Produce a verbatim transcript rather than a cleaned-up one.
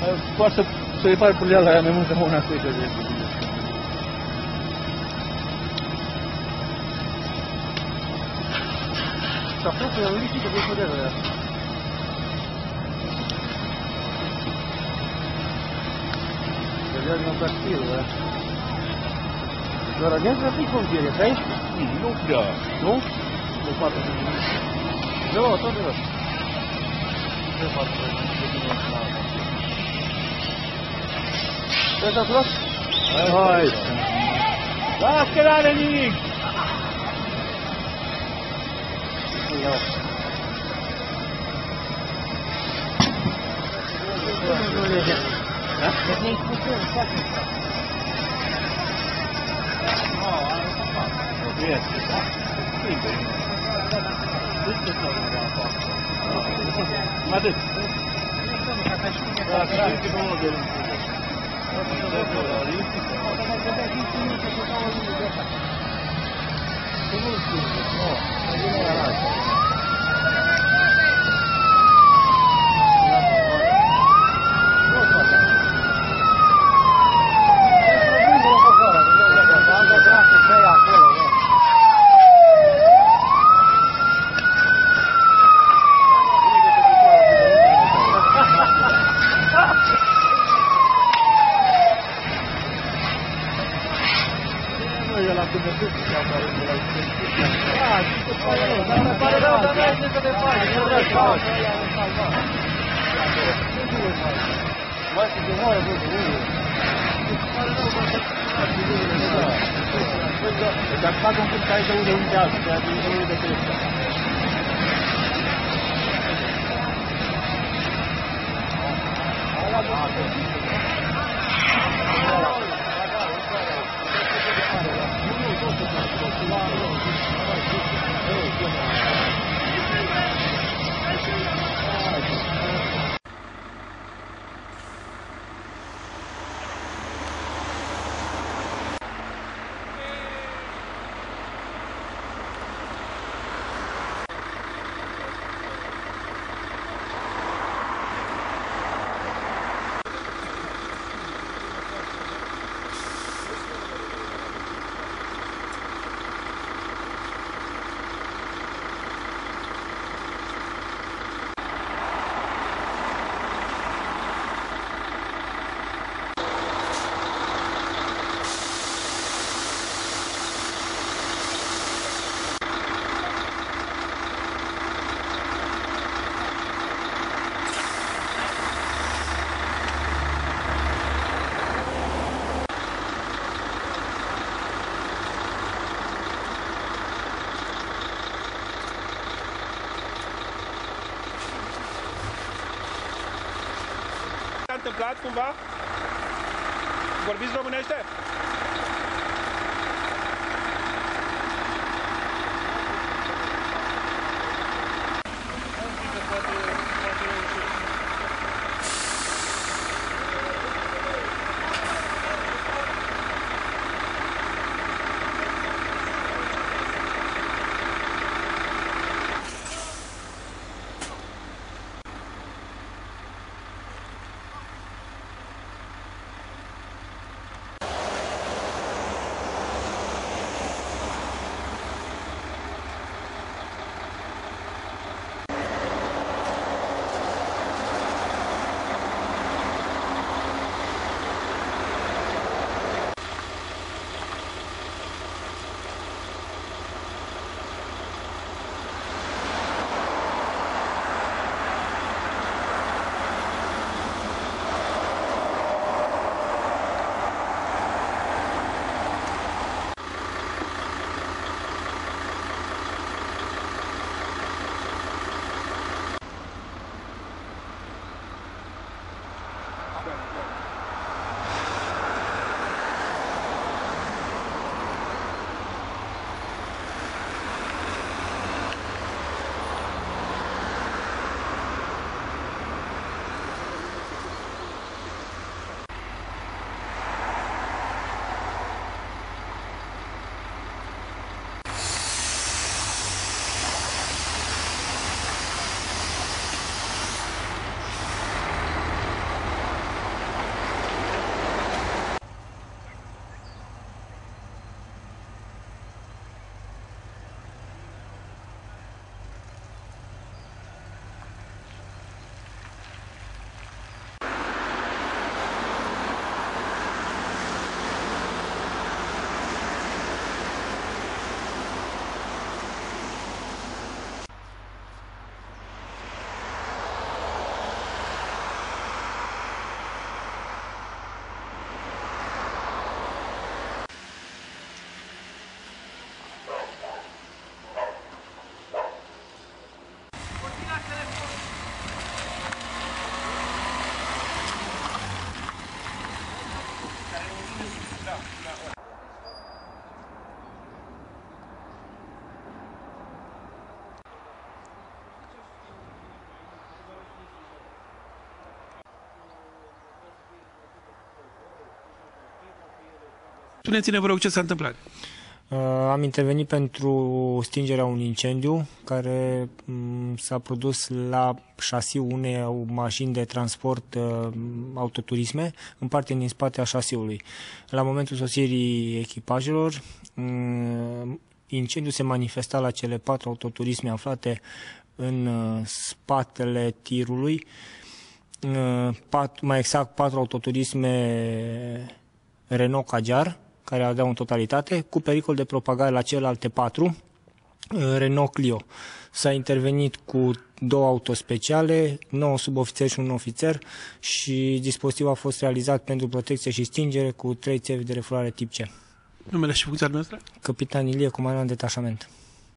Poate să repare puleala aia mai mult ca una cu ea. Și a fost un lichid de bucurere aia. Реально красиво, да? Организм ты купили, конечно? Nu prea. Nu? Nu poate. Nu, tot de. Ce poate? Ce s-a luat? Hai. Las că n-are nimic. Ia. Da? Deci ne-ai spus eu, foarte clar. Nu, are să facă. Nu este, da? Schimbă, e. Uite ce nu vreau să facă. Mă duc. Da, că uite că unul de lângă. Da, că nu vreau să facă. Da, că mai gădea cinci minute să facă o lună de asta. Că nu schimbă, nu. Că vine la altă. Dacă fac un pic aici unde unde altă, ceea ce e unde de crește. S-a întâmplat cumva? Vorbiți românește? Spuneți-ne, vă rog, ce s-a întâmplat. Uh, am intervenit pentru stingerea unui incendiu care um, s-a produs la șasiul unei mașini de transport uh, autoturisme, în parte din spate a șasiului. La momentul sosirii echipajelor, um, incendiul se manifesta la cele patru autoturisme aflate în uh, spatele tirului, uh, pat, mai exact patru autoturisme Renault Kadjar, care aveau în totalitate, cu pericol de propagare la celelalte patru, Renault Clio. S-a intervenit cu două autospeciale, nouă subofițeri și un ofițer și dispozitivul a fost realizat pentru protecție și stingere cu trei țevi de refulare tip C. Numele și funcția noastră? Capitan Ilie, comandant detașament.